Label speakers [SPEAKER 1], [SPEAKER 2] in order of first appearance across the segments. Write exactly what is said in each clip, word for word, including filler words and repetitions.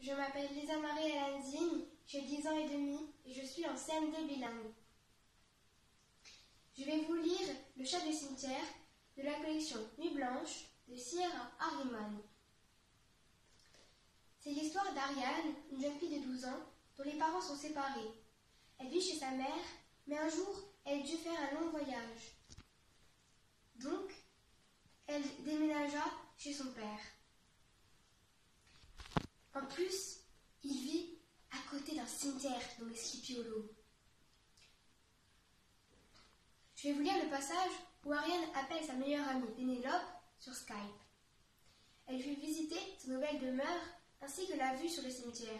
[SPEAKER 1] Je m'appelle Lisa Marie Alanzine, j'ai dix ans et demi et je suis en C M deux bilingue. Je vais vous lire Le chat du cimetière de la collection Nuit Blanche de Sierra Harriman. C'est l'histoire d'Ariane, une jeune fille de douze ans dont les parents sont séparés. Elle vit chez sa mère, mais un jour, elle dut faire un long voyage. Donc, elle déménagea chez son père. En plus, il vit à côté d'un cimetière nommé Sleepy Hollow. Je vais vous lire le passage où Ariane appelle sa meilleure amie Pénélope sur Skype. Elle lui fait visiter sa nouvelle demeure ainsi que la vue sur le cimetière.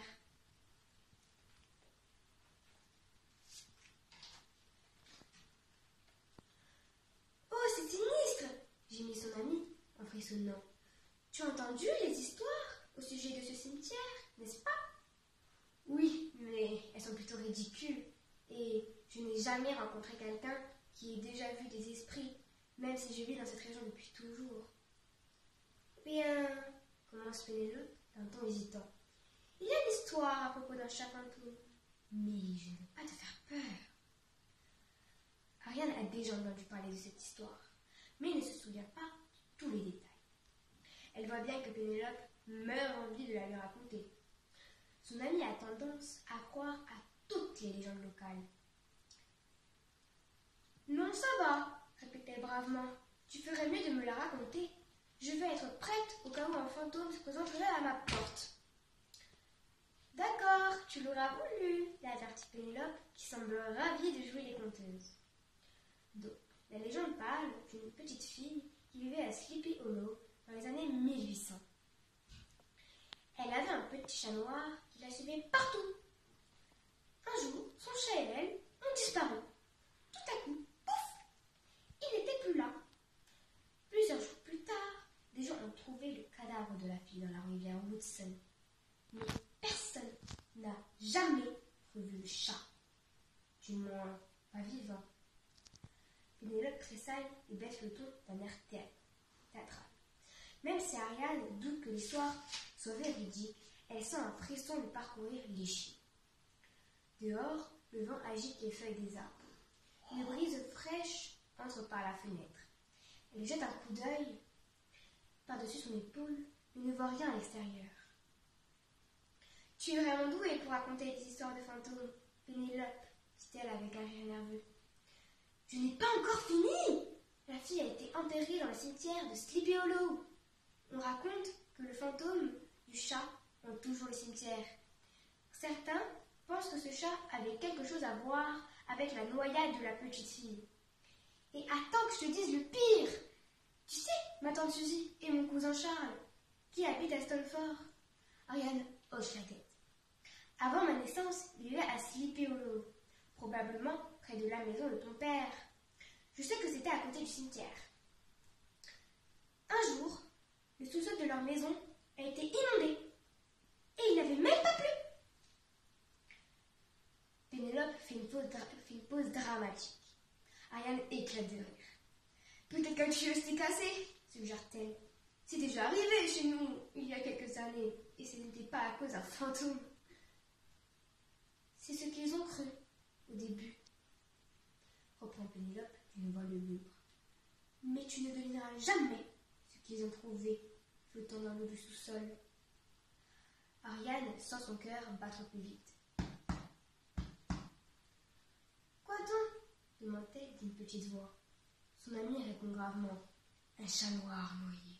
[SPEAKER 1] Oh, c'est sinistre, gémit son amie en frissonnant. Tu as entendu les histoires au sujet de ce cimetière, n'est-ce pas? Oui, mais elles sont plutôt ridicules et je n'ai jamais rencontré quelqu'un qui ait déjà vu des esprits, même si je vis dans cette région depuis toujours. Bien, commence Pénélope d'un ton hésitant. Il y a une histoire à propos d'un chat fantôme, mais je ne veux pas te faire peur. Ariane a déjà entendu parler de cette histoire, mais ne se souvient pas de tous les détails. Elle voit bien que Pénélope meurt envie de la lui raconter. Son amie a tendance à croire à toutes les légendes locales. Non, ça va, répétait-elle bravement. Tu ferais mieux de me la raconter. Je vais être prête au cas où un fantôme se présenterait à ma porte. D'accord, tu l'auras voulu, l'avertit Pénélope, qui semble ravie de jouer les conteuses. Donc, la légende parle d'une petite fille qui vivait à Sleepy Hollow dans les années mille huit cents. Elle avait un petit chat noir qui la suivait partout. Un jour, son chat et elle ont disparu. Tout à coup, pouf, il n'était plus là. Plusieurs jours plus tard, des gens ont trouvé le cadavre de la fille dans la rivière Woodson. Mais personne n'a jamais revu le chat. Du moins, pas vivant. Pénélope tressaille et baisse le ton d'un air théâtral. Même si Ariane doute que l'histoire soit véridique, elle sent un frisson lui parcourir l'échiquier. Dehors, le vent agite les feuilles des arbres. Une brise fraîche entre par la fenêtre. Elle jette un coup d'œil par-dessus son épaule, mais ne voit rien à l'extérieur. « Tu es vraiment douée pour raconter des histoires de fantômes, Pénélope, dit-elle avec un rire nerveux. « Je n'ai pas encore fini! La fille a été enterrée dans le cimetière de Sleepy Hollow. On raconte que le fantôme du chat hante toujours le cimetière. Certains pensent que ce chat avait quelque chose à voir avec la noyade de la petite fille. Et attends que je te dise le pire! Tu sais, ma tante Suzy et mon cousin Charles, qui habitent à Stoneford. » Ariane hoche la tête. « Avant ma naissance, il vivait à Sleepy Hollow, probablement près de la maison de ton père. Je sais que c'était à côté du cimetière. Un jour, le sous-sol de leur maison a été inondé et il n'avait même pas plu. » Pénélope fait une pause, dra- fait une pause dramatique. Ariane éclate de rire. « Peut-être qu'un tuyau s'est cassé, suggère-t-elle. C'est déjà arrivé chez nous il y a quelques années et ce n'était pas à cause d'un fantôme. » C'est ce qu'ils ont cru au début, reprend Pénélope d'une voix lugubre. Mais tu ne devineras jamais ce qu'ils ont trouvé flottant dans l'eau du sous-sol. Ariane sent son cœur battre plus vite. Quoi donc? Demande-t-elle d'une petite voix. Son amie répond gravement. Un chat noir noyé.